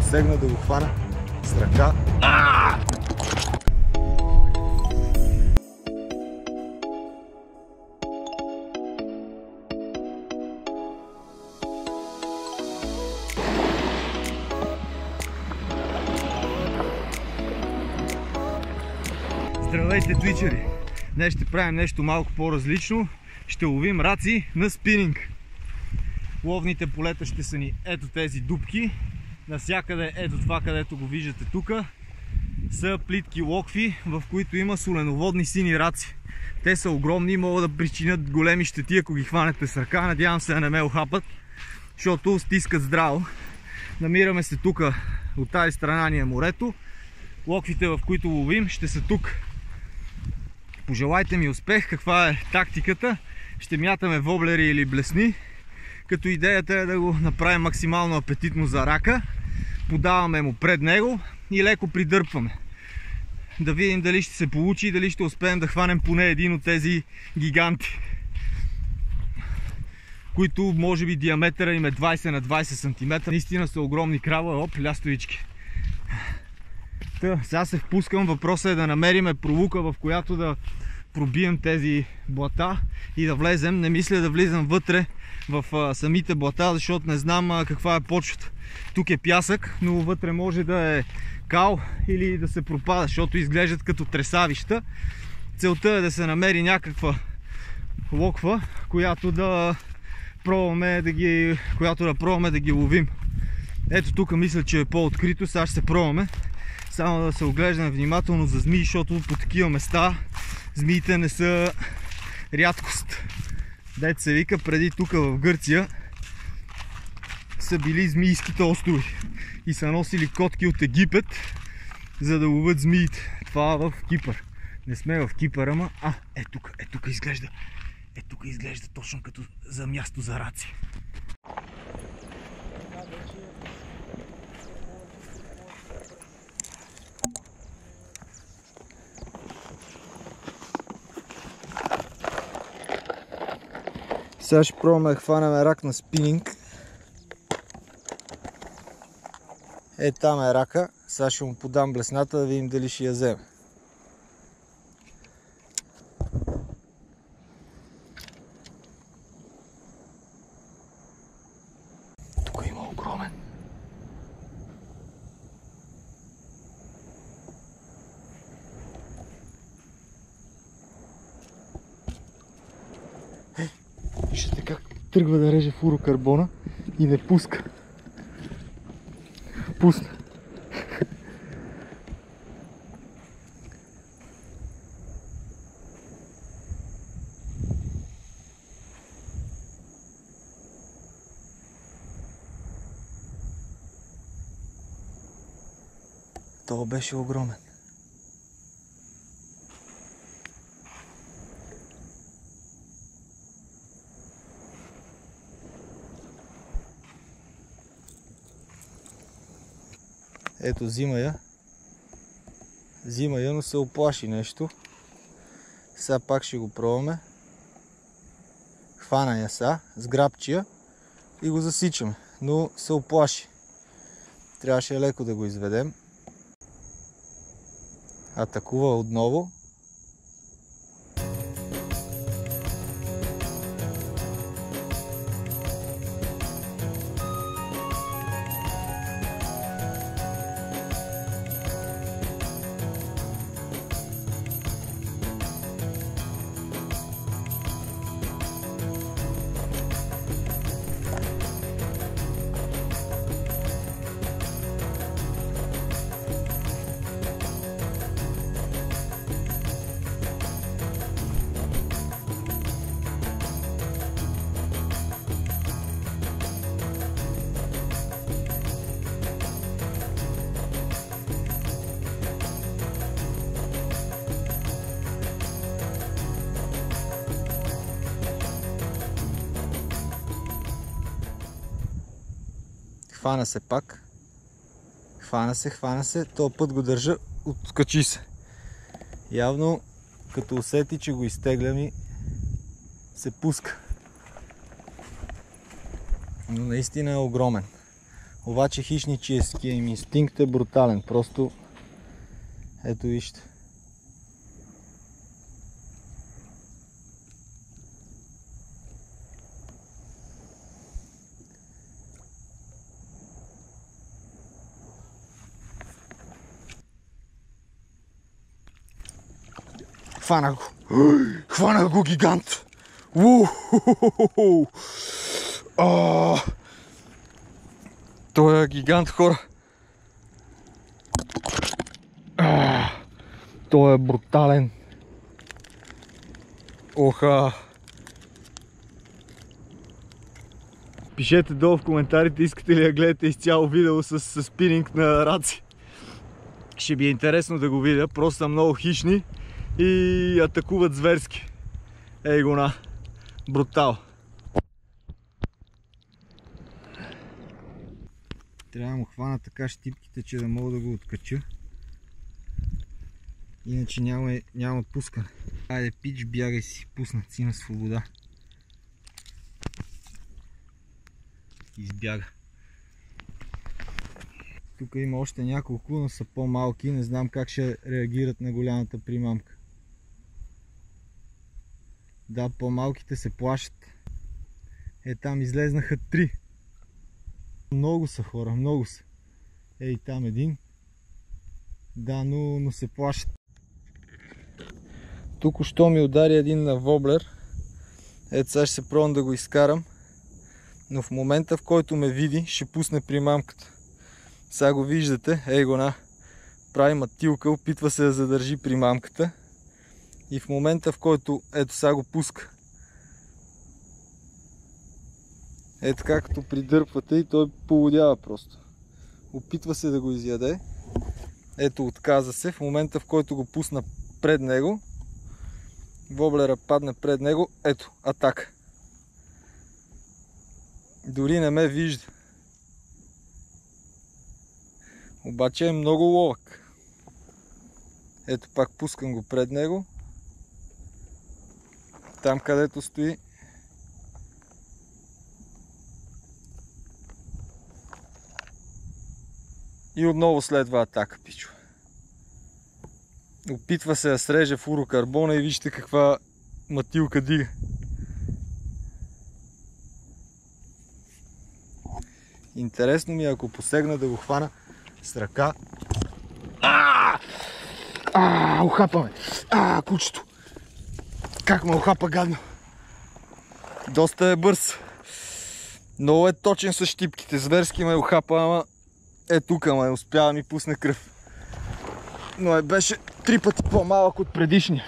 засегна, да го хвана с ръка. Здравейте, твичери! Днес ще правим нещо малко по-различно. Ще ловим раци на спининг. Ловните полета ще са ни ето тези дупки. Насякъде ето това, където го виждате тук, са плитки локви, в които има соленоводни сини раци. Те са огромни и могат да причинят големи щети, ако ги хванете с ръка. Надявам се да не ме охапат, защото стискат здраво. Намираме се тук, от тази страна ни е морето. Локвите, в които ловим, ще са тук. Пожелайте ми успех. Каква е тактиката? Ще мятаме воблери или блесни, като идеята е да го направим максимално апетитно за рака. Подаваме му пред него и леко придърпваме. Да видим дали ще се получи и дали ще успеем да хванем поне един от тези гиганти, които може би диаметъра им е 20 на 20 см. Наистина са огромни крава. Оп, лястовички. Сега се впускам. Въпросът е да намериме пролука, в която да пробием тези блата и да влезем. Не мисля да влизам вътре в самите блата, защото не знам каква е почвата. Тук е пясък, но вътре може да е кал или да се пропада, защото изглеждат като тресавища. Целта е да се намери някаква локва, която да пробваме да ги ловим. Ето тук мисля, че е по-открито. Сега ще се пробваме. Само да се оглеждаме внимателно за змии, защото по такива места змиите не са рядкост. Дето се вика, преди тук в Гърция са били змийските острови и са носили котки от Египет, за да ловят змиите. Това в Кипър. Не сме в Кипър, ама... тук изглежда. Тук изглежда точно като за място за раци. Сега ще пробваме да хванем рак на спининг. Там е рака. Сега ще му подам блесната, да видим дали ще я вземе. Тук има огромен. Виждате как тръгва да реже флуорокарбона и не пуска. Пусна. Това беше огромен. Ето, взима я, но се оплаши нещо. Сега пак ще го пробваме. Хвана я сега, сграбчия и го засичаме, но се оплаши. Трябваше леко да го изведем. Атакува отново. Хвана се пак. Хвана се. Този път го държа, откачи се. Явно, като усети, че го изтегля ми, се пуска. Но наистина е огромен. Обаче хищническия им инстинкт е брутален. Просто ето вижте. Хванах го! Хванах го, гигант! Той е гигант, хора! Той е брутален! Оха! Пишете долу в коментарите, искате ли да гледате изцяло видео с спининг на раци. Ще би е интересно да го видя, просто са много хищни и атакуват зверски. Ей го на! Брутал! Трябва да му хвана така щипките, че да мога да го откача. Иначе няма пускане. Айде, пич, бягай си, пуснат си на свобода. Избяга. Тук има още няколко, но са по-малки. Не знам как ще реагират на голямата примамка. Да, по-малките се плашат. Там излезнаха 3. Много са, хора, много са. Ей, там един. Да, но се плашат. Тук що ми удари един на воблер. Ето сега ще се пробвам да го изкарам. Но в момента, в който ме види, ще пусне примамката. Сега го виждате, ей го на. Прави матилка, опитва се да задържи примамката. И в момента, в който ето сега го пуска. Ето както придърпвате и той поводява просто. Опитва се да го изяде. Ето, отказа се. В момента, в който го пусна пред него, воблера падне пред него. Ето, атака. Дори не ме вижда. Обаче е много ловък. Ето, пак пускам го пред него. Там, където стои. И отново следва атака, пичо. Опитва се да среже флуорокарбона и вижте каква матилка дига. Интересно ми е, ако посегна да го хвана с ръка. Ухапа ме! Кучето! Как ме ухапа, гадно! Доста е бърз. Много е точен с щипките. Зверски ме ухапа, ама тук ме успя да ми пусне кръв. Но беше 3 пъти по-малък от предишния.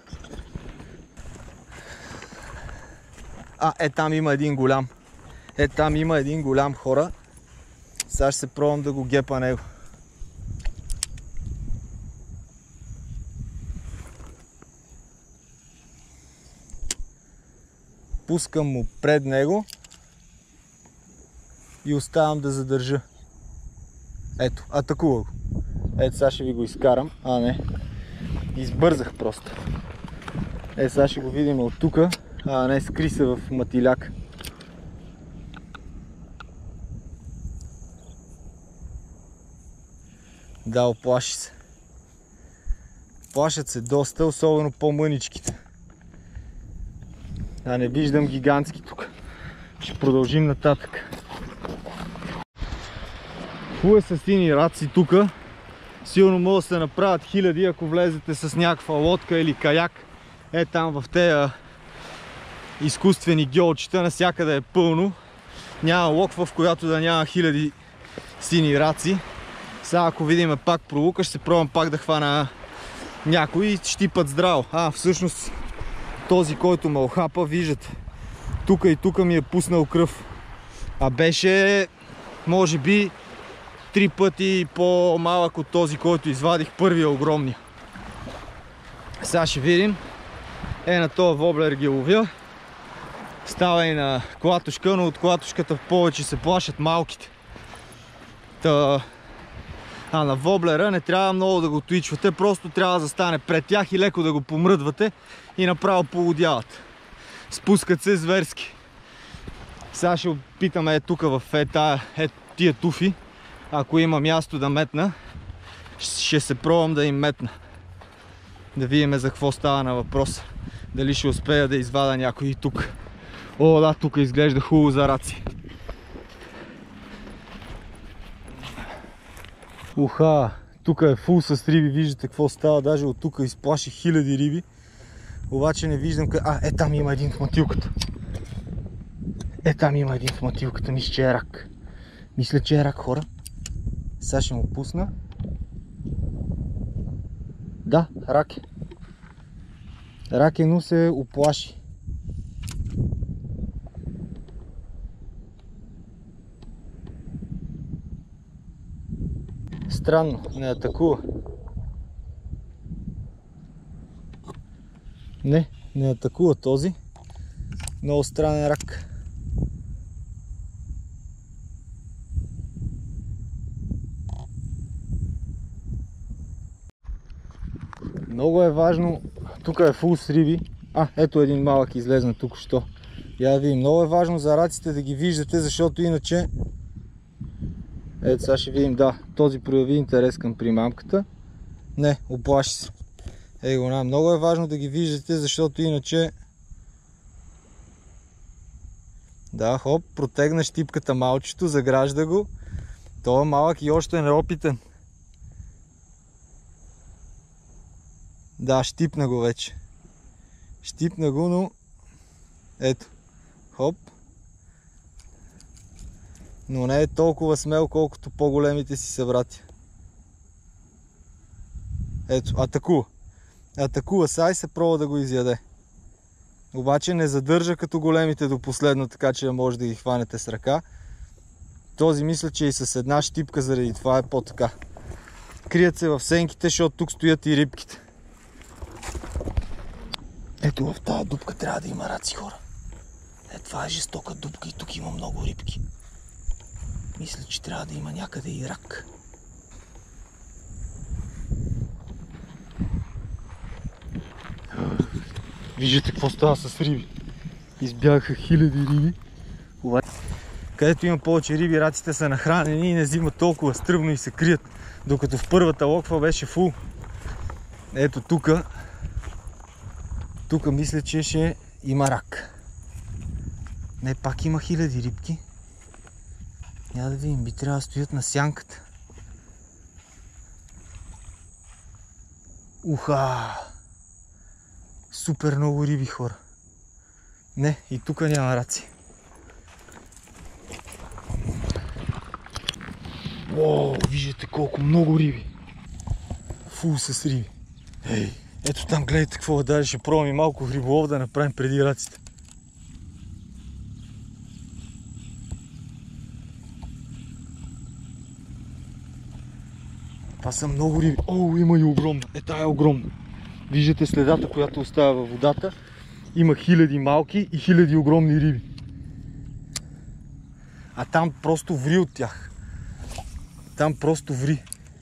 Там има един голям. Там има един голям, хора. Сега ще се пробвам да го гепа него. Пускам му пред него и оставам да задържа. Ето, атакува го. Ето, сега ще ви го изкарам. Не. Избързах просто. Сега ще го видим от тук. Не, скри се в матиляк. Да, оплаши се. Плашат се доста, особено по-мъничките. Не виждам гигантски тук. Ще продължим нататък. Хубаво са сини раци тук. Силно могат да се направят хиляди, ако влезете с някаква лодка или каяк. Там в тези изкуствени гьолчета, навсякъде е пълно. Няма локва, в която да няма хиляди сини раци. Сега ако видим пак пролука, ще се пробвам пак да хвана някой и щипат здраво. Всъщност този, който ме охапа, виждате, тук и тук ми е пуснал кръв. Беше, може би, 3 пъти по-малък от този, който извадих първия огромния. Сега ще видим. На този воблер ги ловя. Става и на клатушка, но от клатушката повече се плашат малките. На воблера не трябва много да го твичвате, просто трябва да застане пред тях и леко да го помръдвате и направо полудяват. Спускат се зверски. Сега ще опитаме тук в тия туфи, ако има място да метна, ще се пробвам да им метна. Да видим за какво става на въпрос. Дали ще успея да извада някой тук. О, да, тук изглежда хубаво за раци. Уха, тук е фул с риби, виждате какво става, даже от тук изплаших хиляди риби. Обаче не виждам къде... там има един в матилката. Там има един в матилката, мисля, че е рак. Мисля, че е рак, хора. Сега ще му пусна. Да, рак е. Рак е, но се оплаши. Странно, не атакува. Не атакува този. Много странен рак. Много е важно, тук е фул с риби. Ето един малък излезна тук що. Я да видим, много е важно за раците да ги виждате, защото иначе... Ето сега ще видим, да, този прояви интерес към примамката. Не, оплаши се. Много е важно да ги виждате, защото иначе... Да, хоп, протегна щипката малчето, загражда го. Той е малък и още неопитен. Да, щипна го вече. Щипна го, но... Ето. Хоп. Но не е толкова смел, колкото по-големите си събратя. Ето, атакува. Атакува сега и се пробва да го изяде. Обаче не задържа като големите до последно, така че може да ги хванете с ръка. Този мисля, че и с една щипка, заради това е по-така. Крият се в сенките, защото тук стоят и рибките. Ето в тази дупка трябва да има раци, хора. Това е жестока дупка и тук има много рибки. Мисля, че трябва да има някъде и рак. Виждате какво става с риби. Избягаха хиляди риби. Където има повече риби, раците са нахранени и не взимат толкова стръмно и се крият. Докато в първата локва беше фул. Ето тук. Тук мисля, че ще има рак. Не, пак има хиляди рибки. Я да видим, би трябва да стоят на сянката. Уха! Супер много риби, хора. Не, и тук няма раци. О, виждате колко много риби. Фул с риби. Ето там гледайте какво, даже ще пробвам и малко риболов да направим преди раците. Това са много риби. О, има и огромна. Тая е огромна. Виждате следата, която оставя във водата. Има хиляди малки и хиляди огромни риби. А там просто ври от тях. Там просто ври.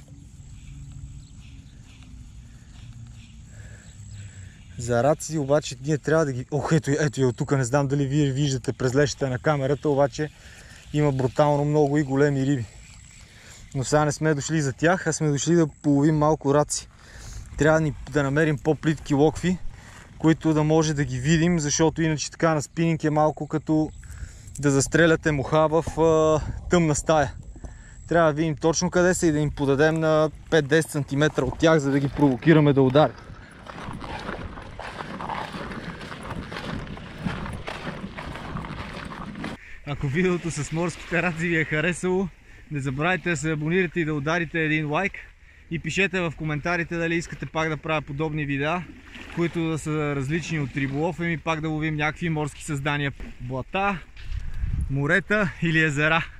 За раци обаче ние трябва да ги... Ох, ето я от тук, не знам дали вие виждате през лещата на камерата, обаче има брутално много и големи риби. Но сега не сме дошли за тях, а сме дошли да половим малко раци. Трябва да намерим по-плитки локви, които да може да ги видим, защото иначе така на спининг е малко като да застреляте муха в тъмна стая. Трябва да видим точно къде са и да им подадем на 5-10 см от тях, за да ги провокираме да ударят. Ако видеото с морските раци ви е харесало, не забравяйте да се абонирате и да ударите един лайк. И пишете в коментарите дали искате пак да правя подобни видеа, които да са различни от риболов и пак да ловим някакви морски създания. Блата, морета или езера.